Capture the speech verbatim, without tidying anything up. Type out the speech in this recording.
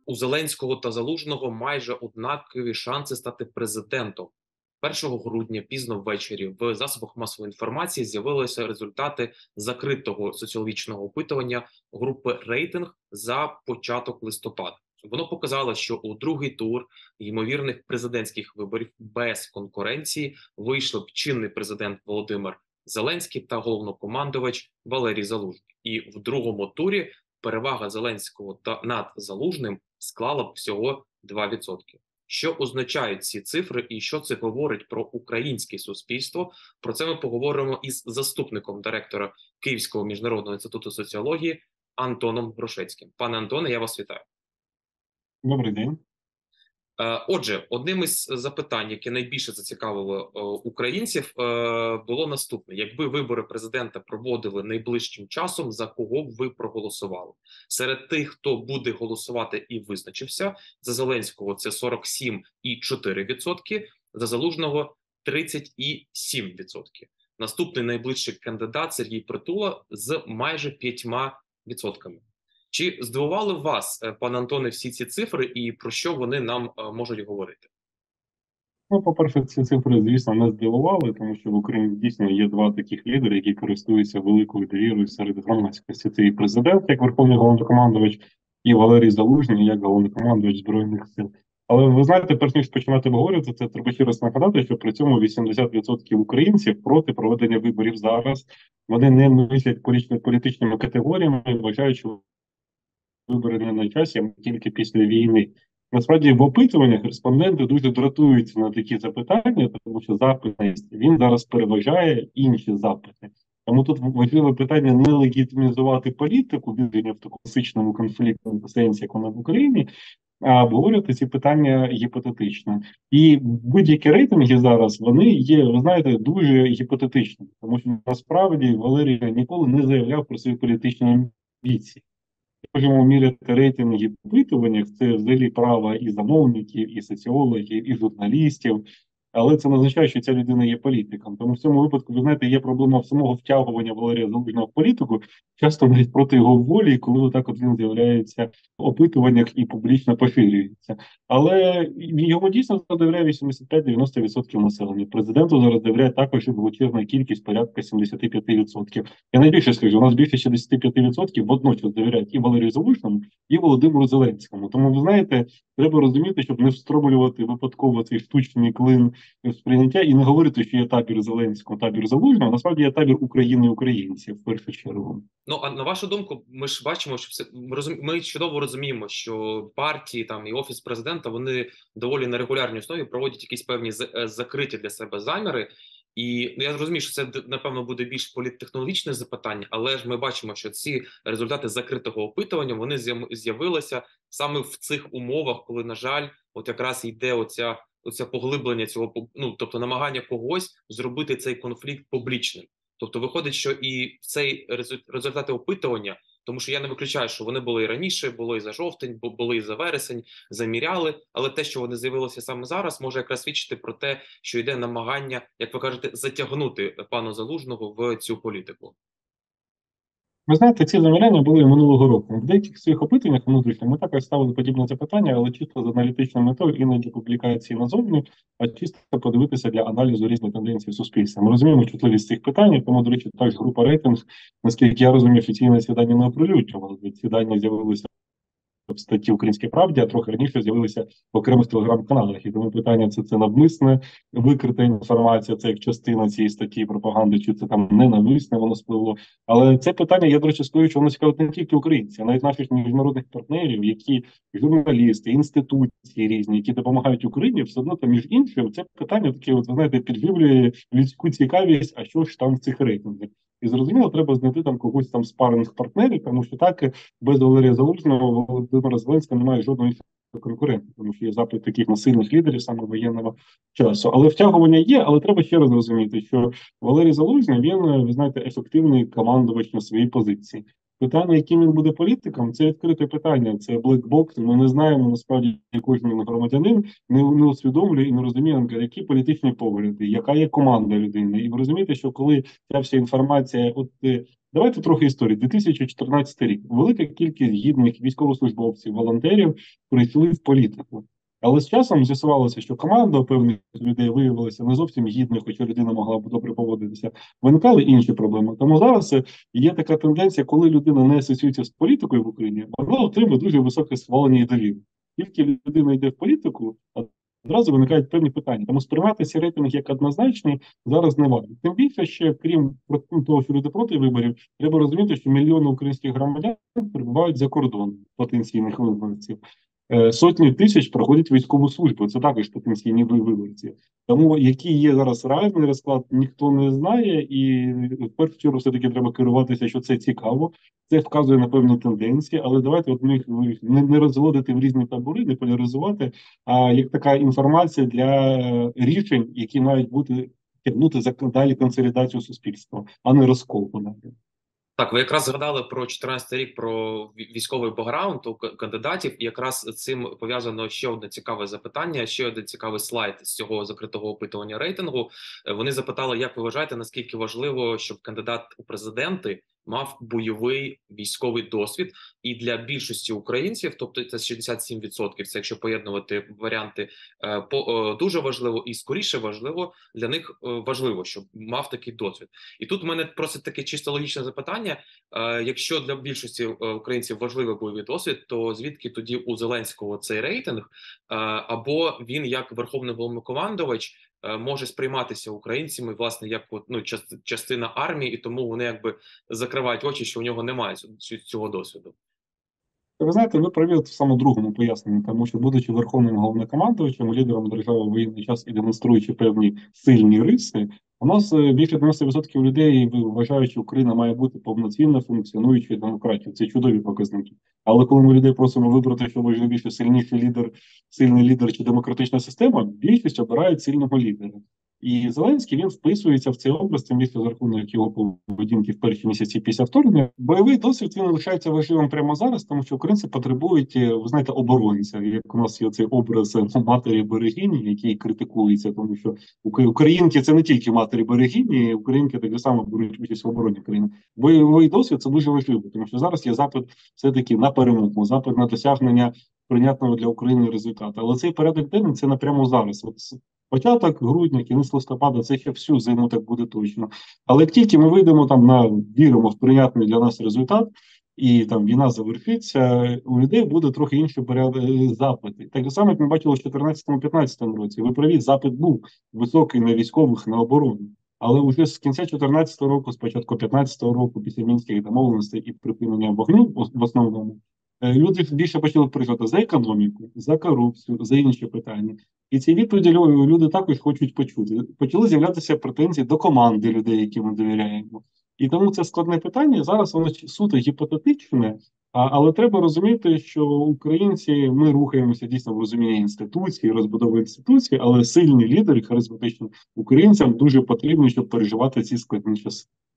у Зеленського та Залужного майже однакові шанси стати президентом. першого грудня пізно ввечері в засобах масової інформації з'явилися результати закритого соціологічного опитування групи «Рейтинг» за початок листопада. Воно показало, що у другий тур ймовірних президентських виборів без конкуренції вийшли б чинний президент Володимир Зеленський та головнокомандувач Валерій Залужний. І в другому турі перевага Зеленського та над Залужним склала б всього два відсотки. Що означають ці цифри і що це говорить про українське суспільство? Про це ми поговоримо із заступником директора Київського міжнародного інституту соціології Антоном Грушецьким. Пане Антоне, я вас вітаю. Добрий день. Отже, одним із запитань, яке найбільше зацікавило українців, було наступне. Якби вибори президента проводили найближчим часом, за кого б ви проголосували? Серед тих, хто буде голосувати і визначився, за Зеленського це сорок сім цілих чотири десятих відсотка, за Залужного тридцять цілих сім десятих відсотка. Наступний найближчий кандидат Сергій Притула з майже п'ятьма відсотками. Чи здивували вас, пане Антоне, всі ці цифри і про що вони нам можуть говорити? Ну, по-перше, ці цифри, звісно, не здивували, тому що в Україні дійсно є два таких лідери, які користуються великою довірою серед громадськості. Це і президент, як Верховний головнокомандувач, і Валерій Залужний, як головнокомандувач Збройних сил. Але ви знаєте, перш ніж починати обговорювати це, треба ще раз нагадати, що при цьому вісімдесят відсотків українців проти проведення виборів зараз. Вони не мислять політичними категоріями, вважають, що вибори не на часі, а тільки після війни. Насправді, в опитуваннях респонденти дуже дратуються на такі запитання, тому що запитність, він зараз переважає інші запити. Тому тут важливе питання не легітимізувати політику, віддання в такому класичному конфліктному сенсі, як вона в Україні, а обговорювати ці питання гіпотетично. І будь-які рейтинги зараз, вони є, ви знаєте, дуже гіпотетичними, тому що насправді Валерій ніколи не заявляв про свої політичні амбіції. Можемо міряти рейтинги в опитуваннях, це взагалі право і замовників, і соціологів, і журналістів, але це не означає, що ця людина є політиком. Тому в цьому випадку, ви знаєте, є проблема в самого втягування Валерія Залужного в політику, часто навіть проти його волі, коли отак от він з'являється в опитуваннях і публічно поширюється. Але йому дійсно довіряє вісімдесят п'ять - дев'яносто відсотків населення. Президенту зараз довіряє також і величезна кількість, порядка сімдесят п'ять відсотків. Я найбільше скажу, у нас більше шістдесят п'ять відсотків водночас довіряють і Валерію Залужному, і Володимиру Зеленському. Тому, ви знаєте, треба розуміти, щоб не встромлювати випадково цей штучний клин сприйняття і не говорити, що є табір Зеленського, табір Залужного, насправді є табір України і українців в першу чергу. Ну, а на вашу думку, ми ж бачимо, що все ми, розум... ми чудово розуміємо, що партії там і офіс президента, вони доволі на регулярній основі проводять якісь певні закриті для себе заміри. І ну, я розумію, що це, напевно, буде більш політтехнологічне запитання, але ж ми бачимо, що ці результати закритого опитування, вони з'явилися саме в цих умовах, коли, на жаль, от якраз йде оця, оця поглиблення цього, ну, тобто намагання когось зробити цей конфлікт публічним. Тобто виходить, що і цей результати опитування, тому що я не виключаю, що вони були і раніше, було і за жовтень, були і за вересень, заміряли, але те, що вони з'явилися саме зараз, може якраз свідчити про те, що йде намагання, як ви кажете, затягнути пана Залужного в цю політику. Ви знаєте, ці заміряння були минулого року. В деяких своїх опитуваннях внутрішньо ми також ставили подібне запитання, але чисто з аналітичною метою, іноді публікації назовні, а чисто подивитися для аналізу різних тенденцій в суспільстві. Ми розуміємо чутливість цих питань, тому, до речі, також група «Рейтинг», наскільки я розумію, офіційне ці дані не оприлюднювали. Ці дані з'явилися в статті «Українській правді», а трохи раніше з'явилися в окремих телеграм-каналах. І тому питання, це це навмисне викрита інформація, це як частина цієї статті пропаганди, чи це там ненависне воно спливло. Але це питання, я, до речі, скажу, що воно цікавить не тільки українців, а навіть наших міжнародних партнерів, які журналісти, інституції різні, які допомагають Україні, все одно там, між іншим, це питання таке, от ви знаєте, підживлює людську цікавість, а що ж там в цих рейтингах. І зрозуміло, треба знайти там когось там спаринг партнерів, тому що так без Валерія Залужного, Володимира Зеленського немає жодного іншого конкурента, тому що є запит таких насильних лідерів саме воєнного часу. Але втягування є, але треба ще раз розуміти, що Валерій Залужний, він, ви знаєте, ефективний командувач на своїй позиції. Питання, яким він буде політиком, це відкрите питання, це блекбокс. Ми не знаємо, насправді, кожен громадянин не, не усвідомлює і не розуміє, які політичні погляди, яка є команда людини. І ви розумієте, що коли ця вся інформація от Давайте трохи історії. дві тисячі чотирнадцятий рік. Велика кількість гідних військовослужбовців, волонтерів прийшли в політику. Але з часом з'ясувалося, що команда певних людей виявилася не зовсім гідною, хоча людина могла б добре поводитися. Виникали інші проблеми. Тому зараз е, є така тенденція, коли людина не асоціюється з політикою в Україні, вона отримує дуже високе схвалення і довіру. Тільки людина йде в політику, одразу виникають певні питання. Тому сприймати ці рейтинги як однозначні зараз не варто. Тим більше, ще крім того, що люди проти виборів, треба розуміти, що мільйони українських громадян перебувають за кордоном потенційних виборців. Е, Сотні тисяч проходять військову службу. Це також потенційні виборці. Тому який є зараз реальний розклад, ніхто не знає, і в першу чергу все-таки треба керуватися, що це цікаво. Це вказує на певні тенденції, але давайте от ми їх не, не розводити в різні табори, не поляризувати, а як така інформація для рішень, які мають бути тягнути за далі консолідацію суспільства, а не розкол. Так, ви якраз згадали про чотирнадцятий рік, про військовий бекграунд у кандидатів, і якраз з цим пов'язано ще одне цікаве запитання, ще один цікавий слайд з цього закритого опитування рейтингу. Вони запитали, як ви вважаєте, наскільки важливо, щоб кандидат у президенти мав бойовий військовий досвід, і для більшості українців, тобто це шістдесят сім відсотків, це якщо поєднувати варіанти, по дуже важливо і скоріше важливо, для них важливо, щоб мав такий досвід. І тут в мене просто таке чисто логічне запитання, якщо для більшості українців важливий бойовий досвід, то звідки тоді у Зеленського цей рейтинг, або він як верховний головнокомандувач може сприйматися українцями, власне, як от, ну, частина армії, і тому вони якби закривають очі, що у нього немає цього досвіду. Ви знаєте, ви праві в саме другому поясненні, тому що, будучи верховним головнокомандувачем, лідером держави в воєнний час і демонструючи певні сильні риси, у нас більше дев'яносто відсотків людей вважають, що Україна має бути повноцінно функціонуючою демократією. Це чудові показники. Але коли ми людей просимо вибрати, що важливіше, сильніший лідер, сильний лідер чи демократична система, більшість обирають сильного лідера. І Зеленський, він вписується в цей образ, тим більше за рахунок його поведінки в перші місяці після вторгнення. Бойовий досвід, він лишається важливим прямо зараз, тому що українці потребують, ви знаєте, оборонця. Як у нас є цей образ матері берегині, який критикується, тому що українки це не тільки матері берегині, українки так само беруть участь в обороні країни. Бойовий досвід це дуже важливо, тому що зараз є запит все-таки на перемогу, запит на досягнення прийнятного для України результату. Але цей порядок денний це напряму зараз. От початок грудня, кінець листопада, це ще всю зиму так буде точно. Але як тільки ми вийдемо там на віримо в прийнятний для нас результат, і там війна завершиться, у людей буде трохи інший порядок запити. Так само, як ми бачили в чотирнадцятому-п'ятнадцятому році. Ви праві, запит був високий на військових, на оборону. Але вже з кінця чотирнадцятого року, з початку п'ятнадцятого року, після мінських домовленостей і припинення вогню в основному, люди більше почали приїжджати за економіку, за корупцію, за інші питання. І ці відповіді люди також хочуть почути. Почали з'являтися претензії до команди людей, яким ми довіряємо. І тому це складне питання. Зараз воно суто гіпотетичне, але треба розуміти, що українці, ми рухаємося дійсно в розумінні інституцій, розбудови інституцій, але сильні лідери, харизматичні українцям дуже потрібні, щоб переживати ці складні часи.